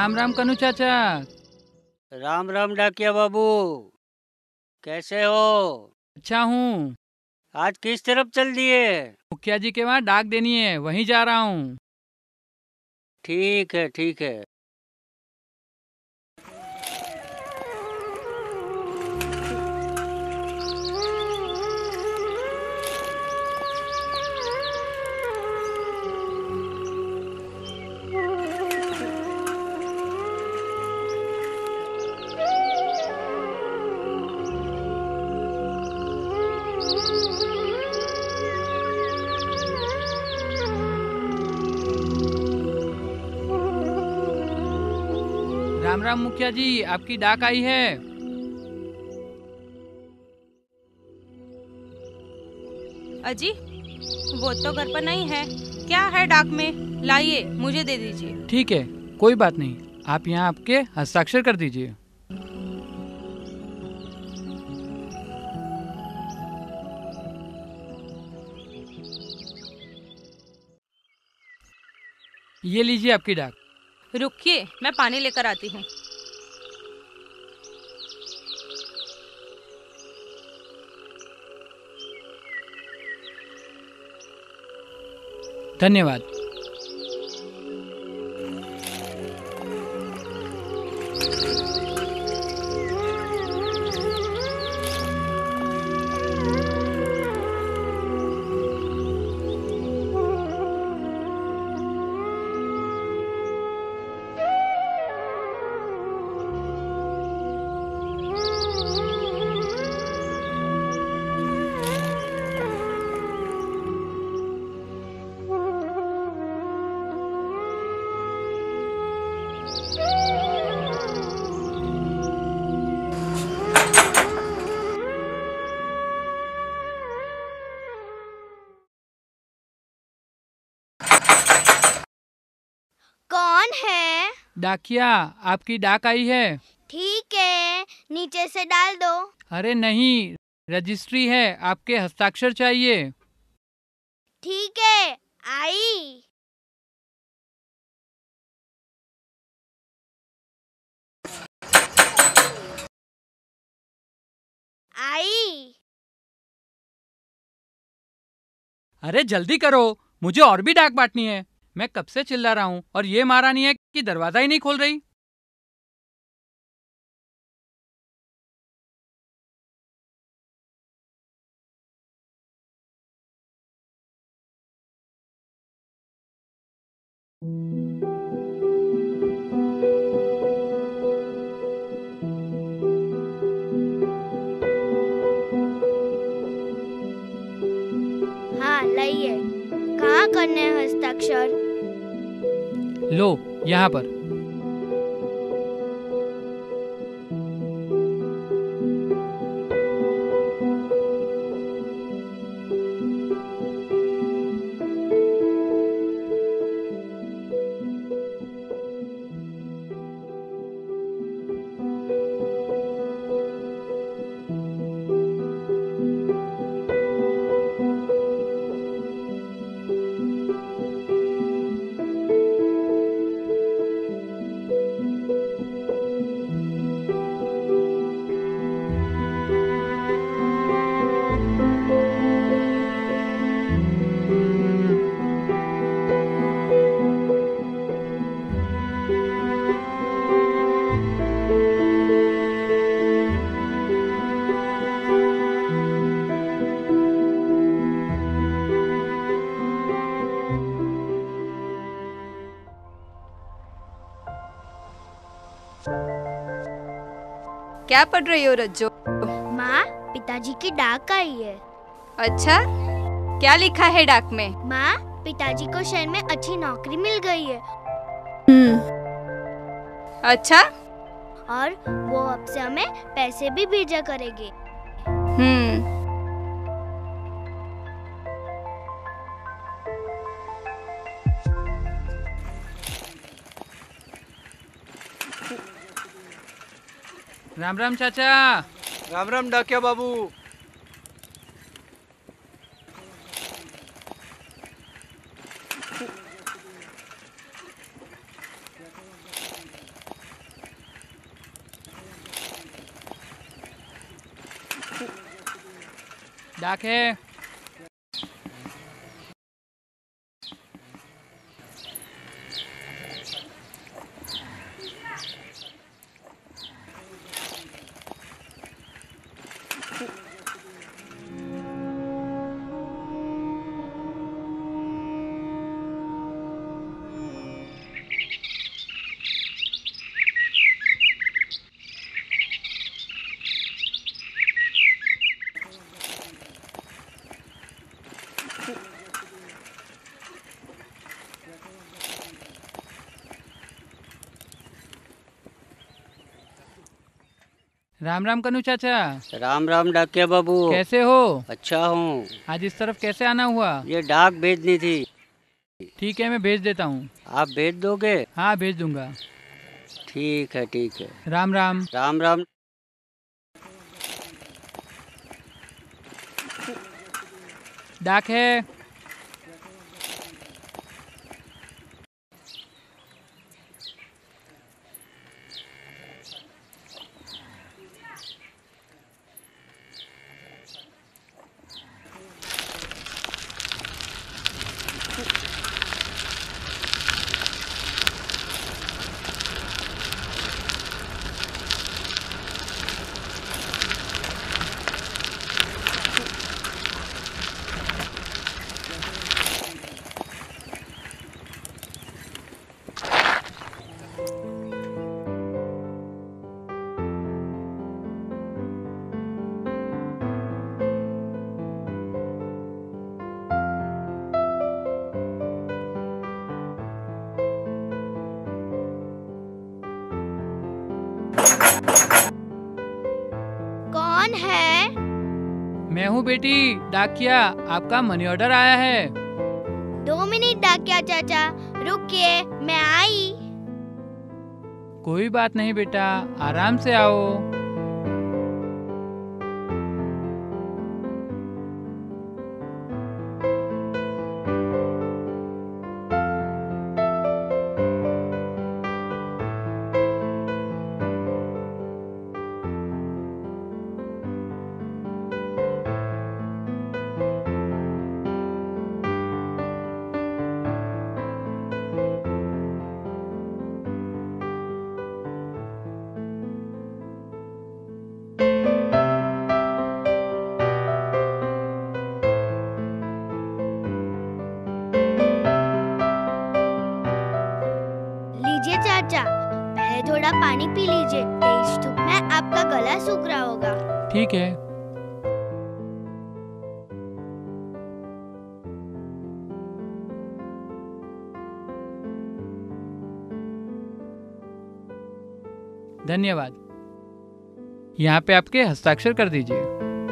राम राम कनु चाचा। राम राम डाकिया बाबू, कैसे हो? अच्छा हूँ। आज किस तरफ चल दिए? मुखिया जी के वहाँ डाक देनी है, वहीं जा रहा हूँ। ठीक है ठीक है। राम राम मुखिया जी, आपकी डाक आई है। अजी, वो तो घर पर नहीं है। क्या है डाक में? लाइए, मुझे दे दीजिए। ठीक है, कोई बात नहीं, आप यहाँ आपके हस्ताक्षर कर दीजिए। ये लीजिए आपकी डाक। रुकिए, मैं पानी लेकर आती हूँ। धन्यवाद। कौन है? डाकिया, आपकी डाक आई है। ठीक है, नीचे से डाल दो। अरे नहीं, रजिस्ट्री है, आपके हस्ताक्षर चाहिए। ठीक है, आई। आई। अरे जल्दी करो, मुझे और भी डाक बांटनी है। मैं कब से चिल्ला रहा हूँ और ये महारानी है कि दरवाजा ही नहीं खोल रही। हाँ, लाइए। कहाँ करने हैं हस्ताक्षर? लो, यहाँ पर। क्या पढ़ रही हो रज्जो? माँ, पिताजी की डाक आई है। अच्छा, क्या लिखा है डाक में? माँ, पिताजी को शहर में अच्छी नौकरी मिल गई है। अच्छा। और वो अब से हमें पैसे भी भेजा करेंगे। राम राम चाचा। राम राम डाकिया बाबू। डाक है। राम राम कनु चाचा। राम राम डाकिया बाबू। कैसे हो? अच्छा हूँ। आज इस तरफ कैसे आना हुआ? ये डाक भेजनी थी। ठीक है, मैं भेज देता हूँ। आप भेज दोगे? हाँ, भेज दूंगा। ठीक है ठीक है। राम राम। राम राम। डाक है। कौन है? मैं हूँ बेटी, डाकिया। आपका मनी ऑर्डर आया है। 2 मिनट डाकिया चाचा, रुकिए, मैं आई। कोई बात नहीं बेटा, आराम से आओ। लीजिए चाचा, पहले थोड़ा पानी पी लीजिए, तेज धूप में आपका गला सूख रहा होगा। ठीक है। धन्यवाद। यहाँ पे आपके हस्ताक्षर कर दीजिए।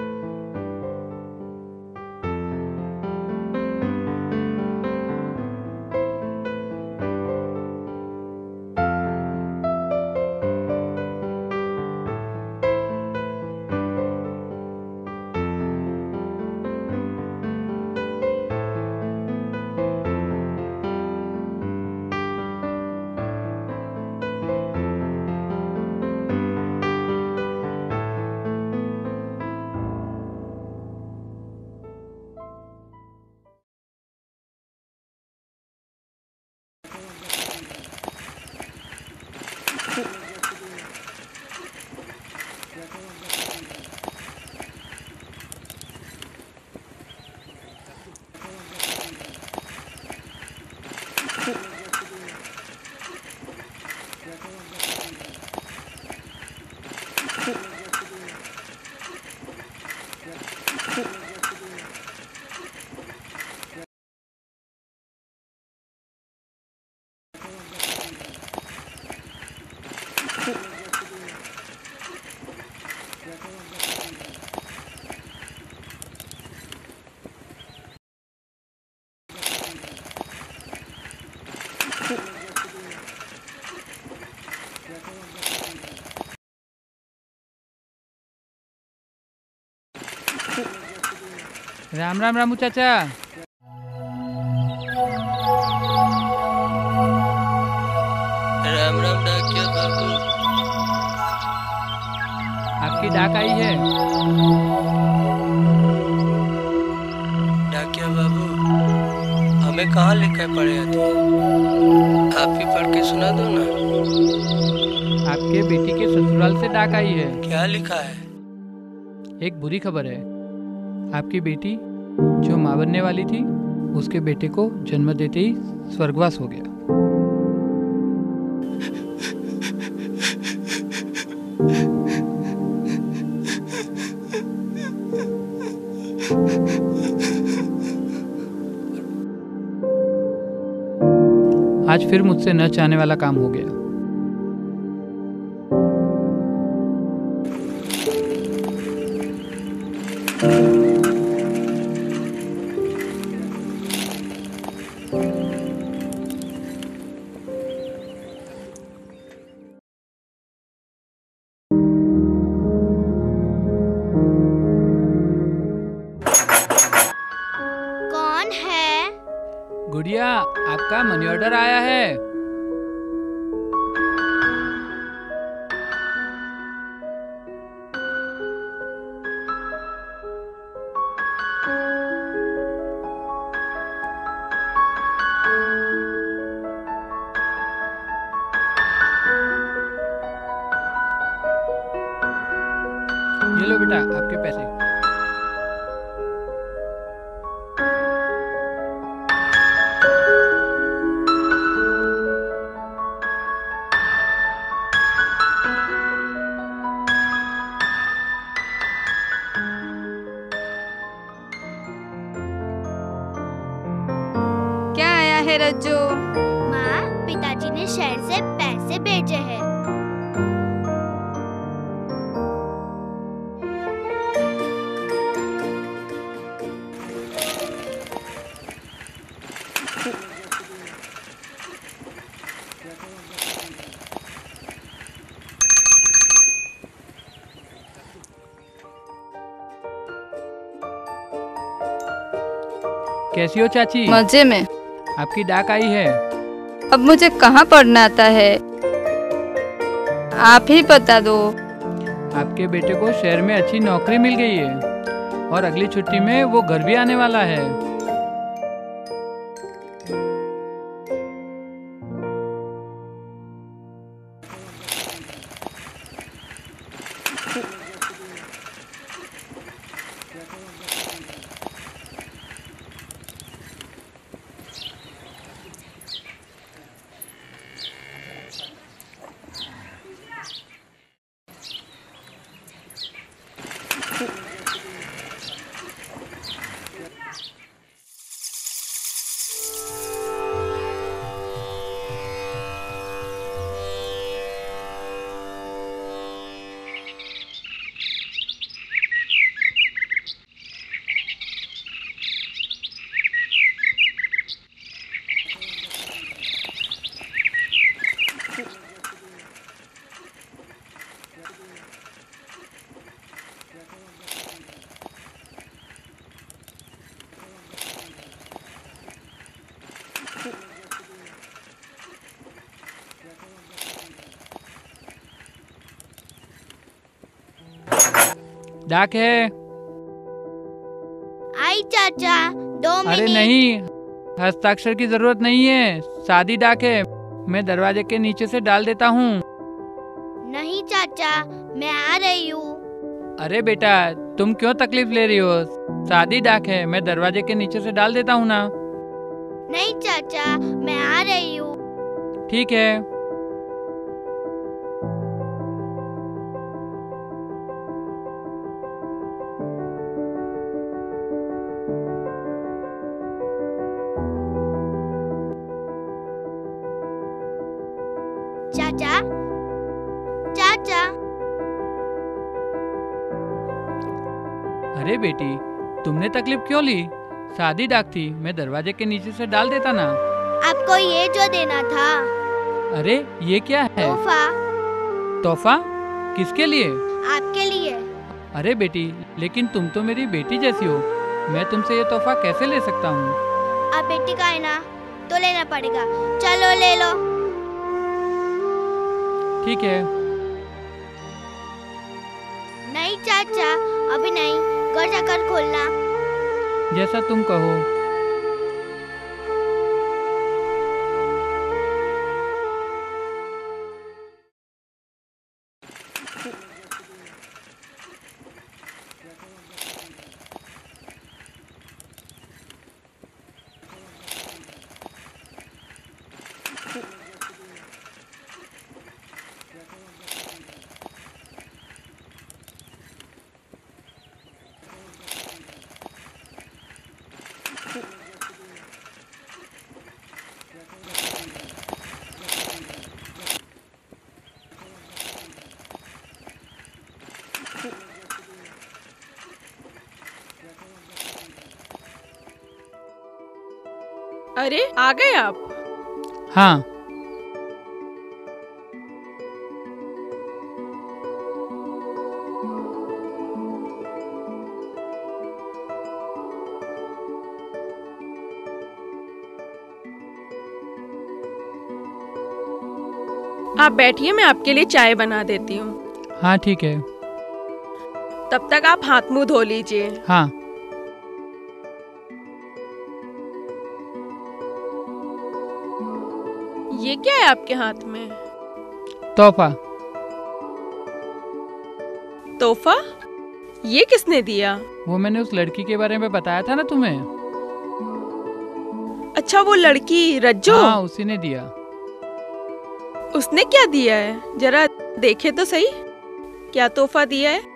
राम राम रामू चाचा। राम राम डाकिया बाबू। आपकी डाक आई है। में कहाँ लिखा है पढ़े आती है? आप ही पढ़ के सुना दो ना। आपके बेटी के ससुराल से डाक आई है। क्या लिखा है? एक बुरी खबर है। आपकी बेटी जो माँ बनने वाली थी, उसके बेटे को जन्म देते ही स्वर्गवास हो गया। आज फिर मुझसे न चाहने वाला काम हो गया। कौन है? गुड़िया, आपका मनी ऑर्डर आया है। ये लो बेटा आपके पैसे। क्या आया है रज्जो? माँ, पिताजी ने शहर से पैसे भेजे हैं। कैसी हो चाची? मजे में। आपकी डाक आई है। अब मुझे कहाँ पढ़ना आता है? आप ही बता दो। आपके बेटे को शहर में अच्छी नौकरी मिल गई है और अगली छुट्टी में वो घर भी आने वाला है। डाक है। आई चाचा, 2 मिनट। अरे नहीं, हस्ताक्षर की जरूरत नहीं है, सादी डाक है। मैं दरवाजे के नीचे से डाल देता हूँ। नहीं चाचा, मैं आ रही हूँ। अरे बेटा, तुम क्यों तकलीफ ले रही हो? सादी डाक है, मैं दरवाजे के नीचे से डाल देता हूँ ना। नहीं चाचा, मैं आ रही हूँ। ठीक है। चाचा, चाचा। अरे बेटी, तुमने तकलीफ क्यों ली? सादी डाक थी, मैं दरवाजे के नीचे से डाल देता ना। आपको ये जो देना था। अरे ये क्या है? तोहफा। तोहफा? किसके लिए? आपके लिए। अरे बेटी, लेकिन तुम तो मेरी बेटी जैसी हो, मैं तुमसे ये तोहफा कैसे ले सकता हूँ? आप बेटी का है ना, तो लेना पड़ेगा। चलो ले लो। ठीक है। नहीं चाचा, अभी नहीं, घर जाकर खोलना। जैसा तुम कहो। अरे आ गए आप। हाँ। आप बैठिए, मैं आपके लिए चाय बना देती हूँ। हाँ ठीक है। तब तक आप हाथ मुंह धो लीजिए। हाँ। ये क्या है आपके हाथ में? तोहफा। तोहफा? ये किसने दिया? वो मैंने उस लड़की के बारे में बताया था ना तुम्हें। अच्छा, वो लड़की रज्जो? हाँ, उसी ने दिया। उसने क्या दिया है? जरा देखे तो सही, क्या तोहफा दिया है?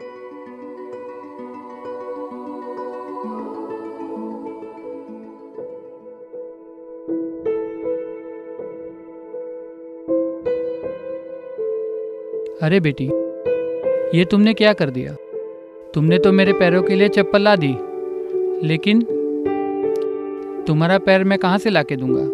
अरे बेटी, ये तुमने क्या कर दिया? तुमने तो मेरे पैरों के लिए चप्पल ला दी, लेकिन तुम्हारा पैर मैं कहाँ से लाके दूंगा?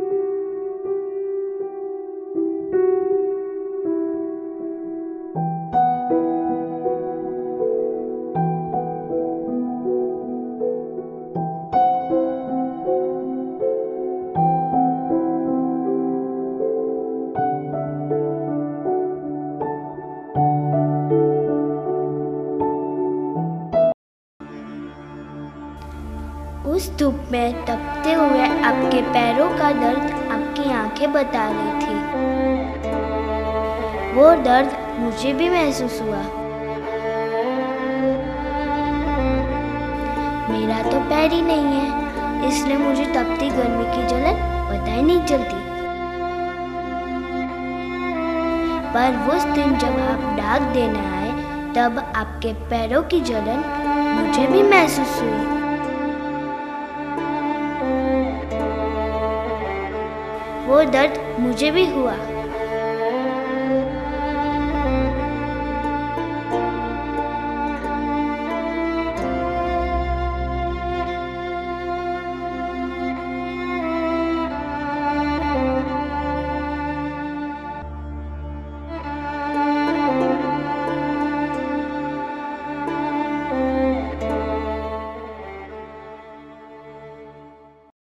उस धूप में तपते हुए आपके पैरों का दर्द आपकी आंखें बता रही थी। वो दर्द मुझे भी महसूस हुआ। मेरा तो पैर ही नहीं है, इसलिए मुझे तपती गर्मी की जलन पता ही नहीं चलती। पर उस दिन जब आप डाक देने आए, तब आपके पैरों की जलन मुझे भी महसूस हुई। वो दर्द मुझे भी हुआ।